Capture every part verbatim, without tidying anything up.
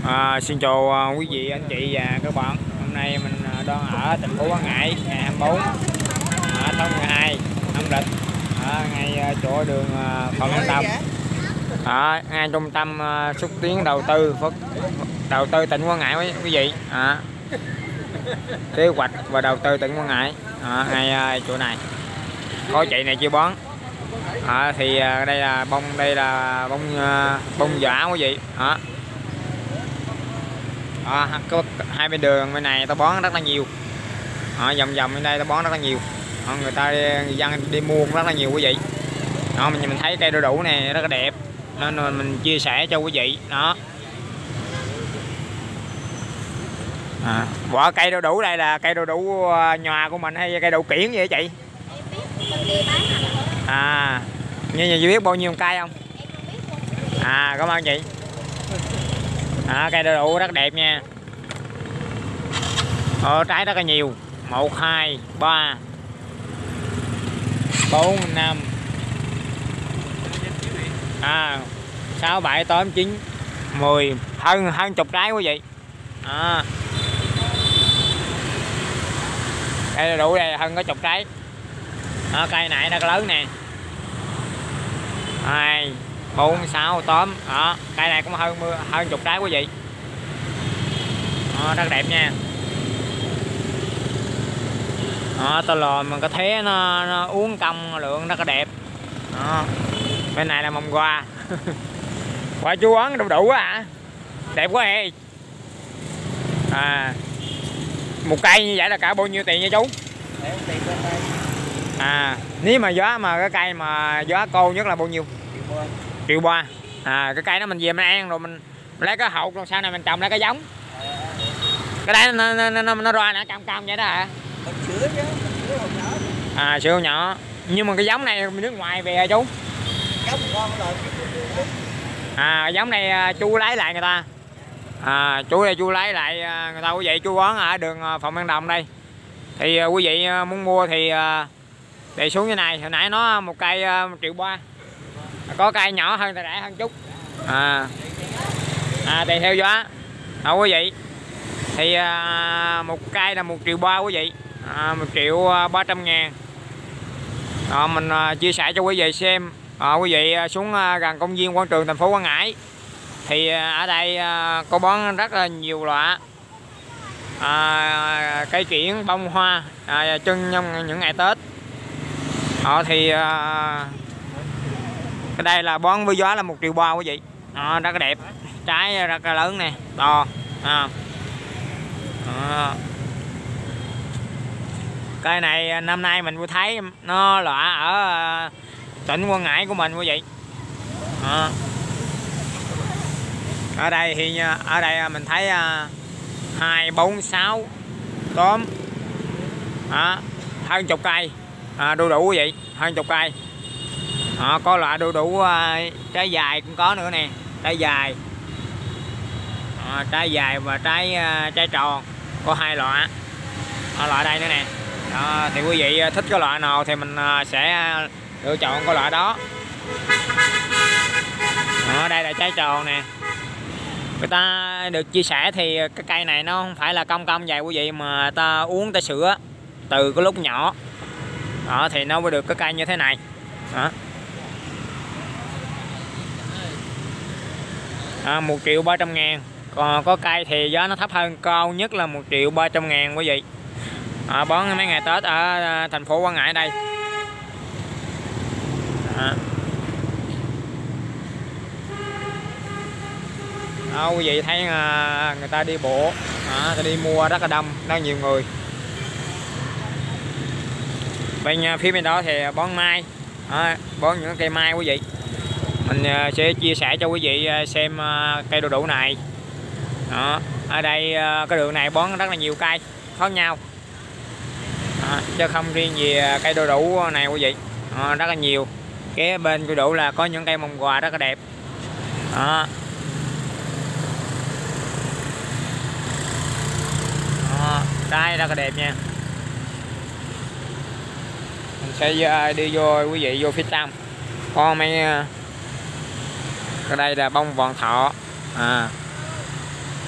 À, xin chào quý vị, anh chị và các bạn. Hôm nay mình đang ở thành phố Quảng Ngãi ngày hai mươi tư tháng mười hai âm lịch, ở ngay chỗ đường Phạm Văn Đồng, ở ngay trung tâm xúc tiến đầu tư phước đầu tư tỉnh Quảng Ngãi quý vị. À, kế hoạch và đầu tư tỉnh Quảng Ngãi, à, ngay chỗ này có chị này chưa bón. À, thì đây là bông đây là bông bông giả quý vị. À, À, có hai bên đường bên này tao bón rất là nhiều, à, vòng vòng bên đây tao bón rất là nhiều, à, người ta người dân đi mua rất là nhiều quý vị. Đó, mình mình thấy cây đu đủ này rất là đẹp nên mình chia sẻ cho quý vị. Đó, à, quả cây đu đủ đây là cây đu đủ nhòa của mình hay cây đu kiển vậy chị? À, như nhà chị biết bao nhiêu cây không? À, cảm ơn chị. À, cây đu đủ rất đẹp nha. Ờ, trái rất là nhiều. Một, hai, ba, bốn, năm, à, sáu, bảy, tám, chín, mười, hơn hơn chục trái quý vị. À, cây đu đủ đây hơn có chục trái. À, cây này nó lớn nè. Hai, bốn, sáu, tám. Đó, cây này cũng hơn hơn chục trái quý vị. Đó, rất đẹp nha. Đó, tao lò mình có thế nó, nó uống cong lượng rất là đẹp. Đó, bên này là mồng qua. Quả chú ấn đủ đủ á, đẹp quá hề. À, một cây như vậy là cả bao nhiêu tiền nha chú? À, nếu mà giá mà cái cây mà giá cô nhất là bao nhiêu? Triệu ba. À, cái cây đó mình về mình ăn rồi mình, mình lấy cái hột rồi sau này mình trồng lấy cái giống. Cái đây nó nó nó, nó ra nè, cam cam vậy đó hả? Sữa chứ, sữa nhỏ. À, sữa nhỏ. Nhưng mà cái giống này nước ngoài về hả chú? À, giống này chú lấy lại người ta. À, chú đây chú lấy lại người ta quý vị, chú quán ở đường Phạm Văn Đồng đây. Thì quý vị muốn mua thì để xuống như này, hồi nãy nó một cây một triệu ba. Có cây nhỏ hơn thì rẻ hơn chút. À, à tùy theo giá. Đó quý vị. Thì à, một cây là một triệu ba quý vị, à, một triệu ba trăm ngàn. Đó, mình à, chia sẻ cho quý vị xem. À, quý vị xuống à, gần công viên quảng trường thành phố Quảng Ngãi thì à, ở đây à, có bón rất là nhiều loại à, cây kiển, bông hoa à, trưng trong những ngày Tết. Đó, thì à, cái đây là bón với giá là một triệu ba quý vị. Đó, rất là đẹp, trái rất là lớn nè, to. À. Đó. Cây này năm nay mình thấy nó lọa ở tỉnh Quảng Ngãi của mình quý vị. Đó. Ở đây thì ở đây mình thấy hai, bốn, sáu, tám, hơn chục cây à, đu đủ quý vị, hơn chục cây. Đó, có loại đu đủ trái dài cũng có nữa nè, trái dài. À, trái dài và trái trái tròn có hai loại. À, loại đây nữa nè. Đó, thì quý vị thích cái loại nào thì mình sẽ lựa chọn cái loại đó. Ở đây là trái tròn nè. Người ta được chia sẻ thì cái cây này nó không phải là cong cong vậy quý vị, mà ta uống ta sữa từ cái lúc nhỏ. Đó, thì nó mới được cái cây như thế này. Đó. À, một triệu ba trăm ngàn. Còn có cây thì giá nó thấp hơn, cao nhất là một triệu ba trăm ngàn quý vị. À, bón mấy ngày Tết ở thành phố Quảng Ngãi đây. À. Đó, quý vị thấy người ta đi bộ, à, người ta đi mua rất là đông, rất nhiều người. Bên phía bên đó thì bón mai, à, bón những cây mai quý vị. Mình sẽ chia sẻ cho quý vị xem cây đu đủ này. Đó, ở đây cái đường này bón rất là nhiều cây khác nhau. Đó, chứ không riêng gì cây đu đủ này quý vị. Đó, rất là nhiều. Kế bên đu đủ là có những cây mồng quà rất là đẹp. Đó. Đó, trái rất là đẹp nha. Mình sẽ đi vô quý vị vô phía trong. Có mấy cái đây là bông vòn thọ. À,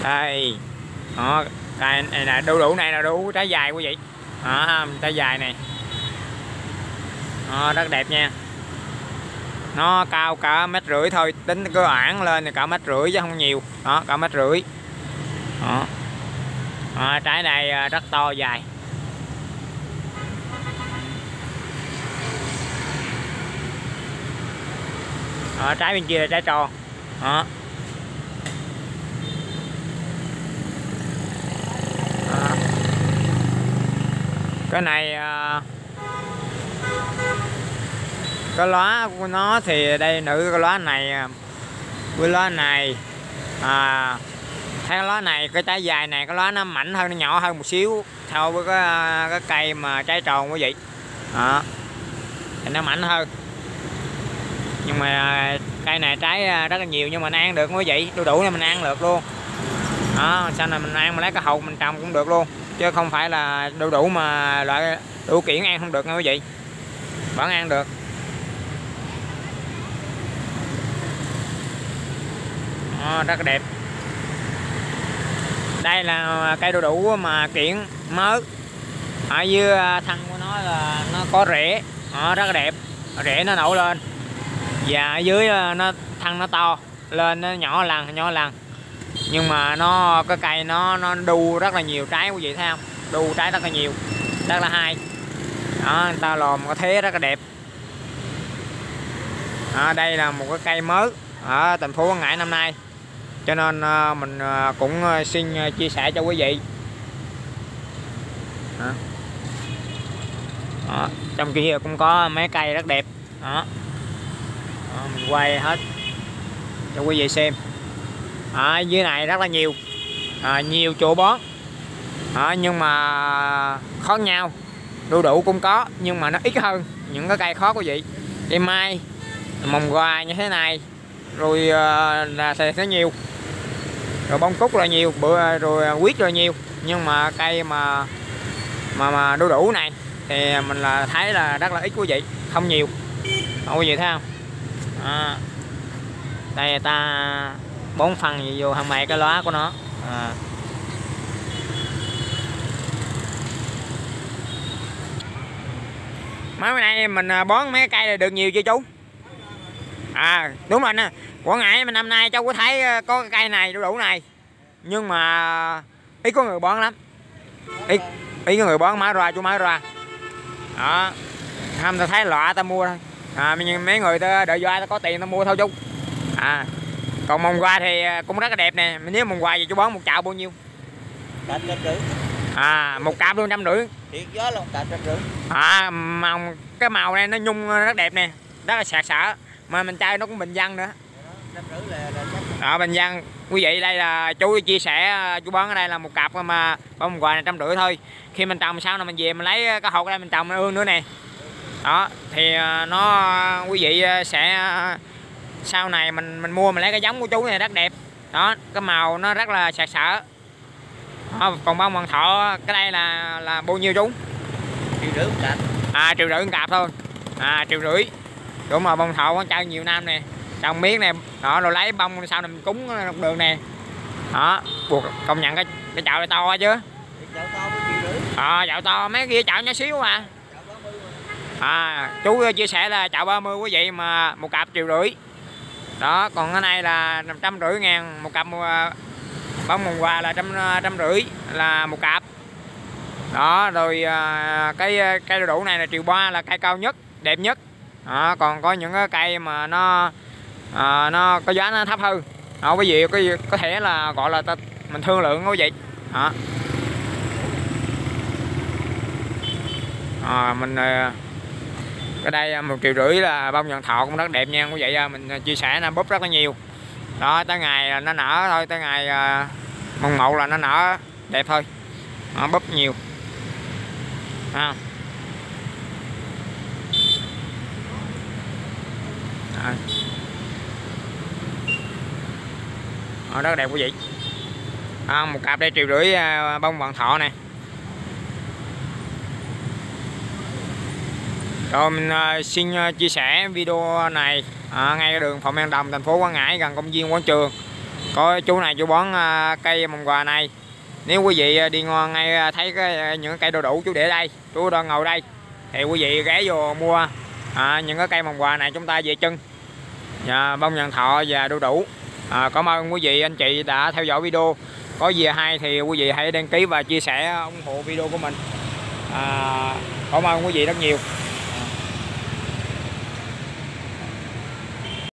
Đây đó, đây này là đu đủ, này là đu đủ trái dài quý vị. Đó, trái dài này đó, rất đẹp nha. Nó cao cả mét rưỡi thôi, tính cơ bản lên thì cả mét rưỡi chứ không nhiều. Đó, cả mét rưỡi. Đó. Đó, trái này rất to dài. Đó, trái bên kia là trái tròn. Đó. Đó. Cái này cái lóa của nó thì đây nữ cái lóa này với lóa này à, thấy cái lóa này cái trái dài này cái lóa nó mảnh hơn, nó nhỏ hơn một xíu so với cái, cái cây mà trái tròn quý vị. Đó. Thì nó mảnh hơn, nhưng mà cây này trái rất là nhiều, nhưng mà nó ăn được quý vị. Đu đủ này mình ăn được luôn. Đó, sau này mình ăn mà lấy cái hột mình trồng cũng được luôn, chứ không phải là đu đủ mà loại đủ kiển ăn không được nha quý vị, vẫn ăn được. Đó, rất là đẹp. Đây là cây đu đủ mà kiển mớ, ở dưới thân của nó là nó có rễ. Đó, rất là đẹp, rễ nó nổi lên, và ở dưới nó thân nó to lên, nó nhỏ lần nhỏ lần, nhưng mà nó cái cây nó nó đu rất là nhiều trái quý vị thấy không, đu trái rất là nhiều, rất là hay. Đó, người ta lòm có thế rất là đẹp. Đó, đây là một cái cây mới ở thành phố Quảng Ngãi năm nay, cho nên mình cũng xin chia sẻ cho quý vị. Đó. Đó, trong kia cũng có mấy cây rất đẹp. Đó. Đó, mình quay hết cho quý vị xem. Ở dưới này rất là nhiều, à, nhiều chỗ bón. Đó, nhưng mà khó nhau. Đu đủ cũng có, nhưng mà nó ít hơn những cái cây khó quý vị. Cây mai, mồng gà như thế này, rồi là sẽ nó nhiều, rồi bông cúc là nhiều, bữa rồi quýt là nhiều, nhưng mà cây mà mà mà đu đủ này thì mình là thấy là rất là ít quý vị, không nhiều. Đó, quý vị thấy không? À, đây người ta bón phân gì vô hàng mày cái lá của nó. À. Mấy nay mình bón mấy cây này được nhiều chưa chú? À đúng rồi nè, Quảng Ngãi năm nay cháu có thấy có cái cây này đu đủ này, nhưng mà ít có người bón lắm, ít ít có người bón. Má ra chú má ra đó, không ta thấy lọa ta mua thôi. À, nhưng mấy người ta đợi do ta có tiền ta mua thôi chú. À, còn mồng qua thì cũng rất là đẹp nè. Nếu mồng qua thì chú bón một chậu bao nhiêu? Trăm rưỡi. À, một cặp luôn trăm rưỡi. Thiệt gió luôn, cặp trăm rưỡi. À, màu cái màu này nó nhung rất đẹp nè, rất là sạc sỡ, mà mình chơi nó cũng bình dân nữa. Trăm rưỡi là là chắc. À, bình dân. Quý vị đây là chú chia sẻ, chú bón ở đây là một cặp mà bông mồng quà này trăm rưỡi thôi. Khi mình trồng sau này mình về mình lấy cái hột ở đây mình trồng ương nữa nè. Đó thì nó quý vị sẽ sau này mình mình mua mình lấy cái giống của chú này rất đẹp. Đó, cái màu nó rất là sạc sỡ. Đó, còn bông bằng thọ cái đây là là bao nhiêu chú? Triệu rưỡi một cặp. À, triệu rưỡi một cặp thôi. À, triệu rưỡi. Đúng mà bông thọ con chơi nhiều năm nè, trồng miếng này đó, rồi lấy bông sau này mình cúng một đường nè. Đó, buộc công nhận cái cái chậu này to chứ. Chậu to một triệu rưỡi. À, chậu to, mấy kia chậu nhỏ xíu à. À, chú chia sẻ là chậu ba mươi quý vị mà một cặp triệu rưỡi. Đó, còn cái này là trăm rưỡi ngàn một cặp, bông mồng quà là trăm trăm rưỡi là một cặp. Đó, rồi cái cây đu đủ này là triệu ba, là cây cao nhất, đẹp nhất. Đó, còn có những cái cây mà nó à, nó có giá nó thấp hơn. Đó, quý vị có có thể là gọi là ta, mình thương lượng quý vị. Đó. À, mình cái đây một triệu rưỡi là bông vàng thọ cũng rất đẹp nha quý vị. Mình chia sẻ là búp rất là nhiều. Đó, tới ngày nó nở thôi, tới ngày mùng một là nó nở đẹp thôi. Đó, búp nhiều. À. À. Đó, rất là đẹp quý vị. À, một cặp đây triệu rưỡi bông vàng thọ này. Rồi mình uh, xin uh, chia sẻ video này uh, ngay ở đường Phạm Văn Đồng, thành phố Quảng Ngãi, gần công viên Quảng Trường. Có chú này chú bón à, cây mồng quà này. Nếu quý vị đi ngon ngay thấy cái những cây đu đủ chú để đây, chú đang ngồi đây, thì quý vị ghé vô mua à, những cái cây mồng quà này chúng ta về chân. À, bông nhân thọ và đu đủ. À, cảm ơn quý vị anh chị đã theo dõi video. Có gì hay thì quý vị hãy đăng ký và chia sẻ ủng hộ video của mình. À, cảm ơn quý vị rất nhiều.